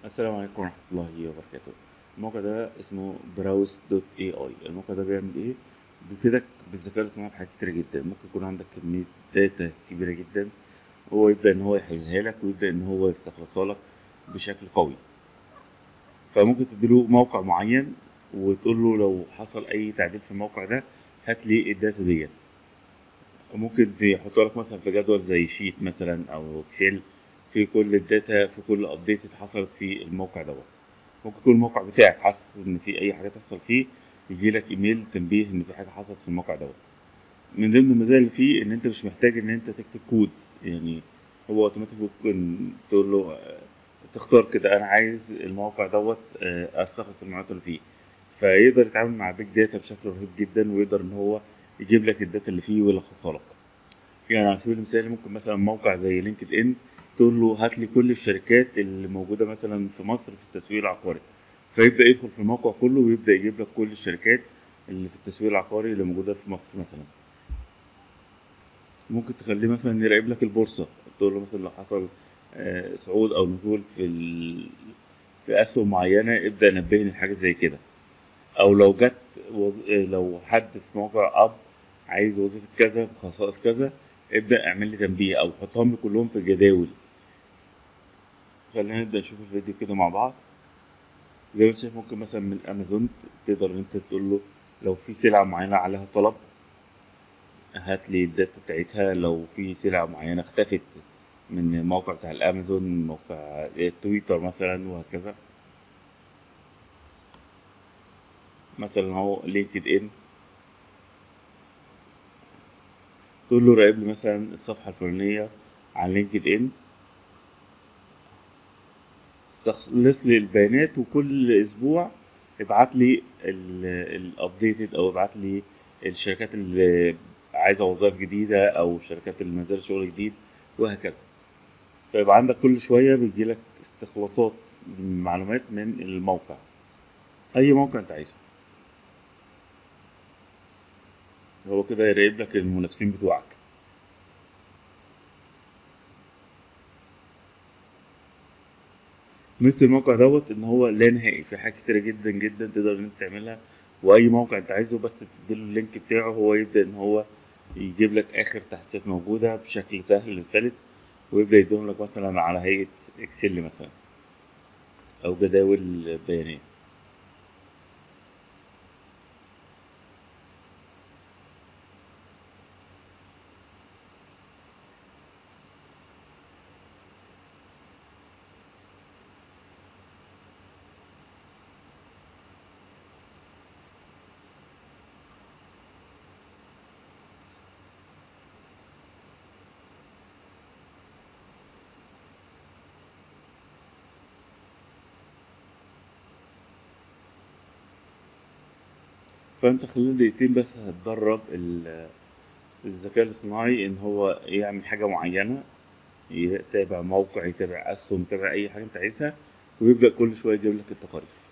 السلام عليكم ورحمة الله وبركاته. الموقع ده اسمه براوس دوت اي اي. الموقع ده بيعمل ايه؟ بيفيدك بالذكاء الاصطناعي في حاجات كتيرة جدا. ممكن يكون عندك كمية داتا كبيرة جدا، هو يبدأ ان هو يحللها لك ويبدأ ان هو يستخلصها لك بشكل قوي. فممكن تديله موقع معين وتقول له لو حصل اي تعديل في الموقع ده هات لي الداتا ديت. ممكن يحط لك مثلا في جدول زي شيت مثلا او اكسل في كل الداتا، في كل ابديت حصلت في الموقع دوت. ممكن يكون الموقع بتاعك حاسس ان في اي حاجه تحصل فيه، يجي لك ايميل تنبيه ان في حاجه حصلت في الموقع دوت. من ضمن المزايا اللي فيه ان انت مش محتاج ان انت تكتب كود، يعني هو اوتوماتيك. ممكن تقول له تختار كده انا عايز الموقع دوت استخلص المعلومات اللي فيه، فيقدر يتعامل مع بيج داتا بشكل رهيب جدا، ويقدر ان هو يجيب لك الداتا اللي فيه ويلخصها لك. يعني على سبيل المثال ممكن مثلا موقع زي لينكد ان تقول له هات لي كل الشركات اللي موجوده مثلا في مصر في التسويق العقاري، فيبدا يدخل في الموقع كله ويبدا يجيب لك كل الشركات اللي في التسويق العقاري اللي موجوده في مصر مثلا. ممكن تخليه مثلا يراقب لك البورصه، تقول له مثلا لو حصل صعود او نزول في اسهم معينه ابدا نبهني لحاجه زي كده. او لو جت لو حد في موقع عايز وظيفة كذا بخصائص كذا، ابدأ اعمل لي تنبيه او حطهم لي كلهم في الجداول. خلينا نبدأ نشوف الفيديو كده مع بعض. زي ما انت شايف ممكن مثلا من امازون تقدر ان انت تقول له لو في سلعة معينة عليها طلب هات لي الداتا بتاعتها. لو في سلعة معينة اختفت من الموقع بتاع الامازون، موقع تويتر مثلا، وهكذا. مثلا هو لينكد ان، تقول له راقب لي مثلا الصفحة الفلانية على لينكد ان، استخلص لي البيانات، وكل اسبوع ابعت لي الابديتد، او ابعت لي الشركات اللي عايزه وظائف جديده او الشركات اللي نزلت شغل جديد، وهكذا. فيبقى عندك كل شويه بيجيلك استخلاصات معلومات من الموقع، اي موقع انت عايزه. هو كده يراقب لك المنافسين بتوعك. مثل الموقع دوت ان هو لا نهائي، في حاجات كتيره جدا جدا تقدر ان انت تعملها. واي موقع انت عايزه بس تديله اللينك بتاعه، هو يبدا ان هو يجيب لك اخر تحديثات موجوده بشكل سهل وسلس، ويبدا يديهم لك مثلا على هيئه اكسل مثلا او جداول بيانيه. فانت خلال دقيقتين بس هتدرب الذكاء الاصطناعي ان هو يعمل حاجه معينه، يتابع موقع، يتابع اسهم، يتابع اي حاجه انت عايزها، ويبدا كل شويه يجيب لك التقارير.